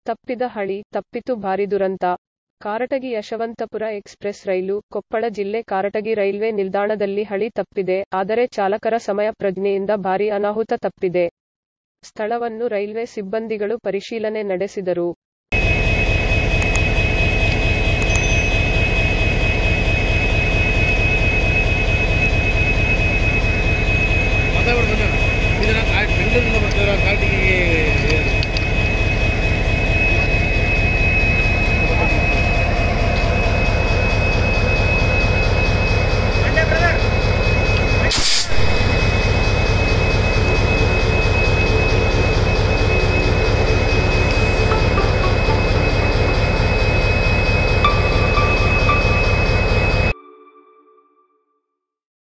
ತಪ್ಪಿದ ಹಳಿ, ತಪ್ಪಿತು ಭಾರಿ ದುರಂತ. ಕಾರಟಗಿ ಯಶವಂತಪುರ ಎಕ್ಸ್‌ಪ್ರೆಸ್ ರೈಲು, ಕೊಪ್ಪಳ ಜಿಲ್ಲೆ ಕಾರಟಗಿ ರೈಲ್ವೆ ನಿಲ್ದಾಣದಲ್ಲಿ ಹಳಿ ತಪ್ಪಿದೆ, ಆದರೆ ಚಾಲಕರ ಸಮಯ ಪ್ರಜ್ಞೆಯಿಂದ ಭಾರಿ ಅನಾಹುತ ತಪ್ಪಿದೆ. ಸ್ಥಳವನ್ನು ರೈಲ್ವೆ ಸಿಬ್ಬಂದಿಗಳು ಪರಿಶೀಲನೆ ನಡೆಸಿದರು.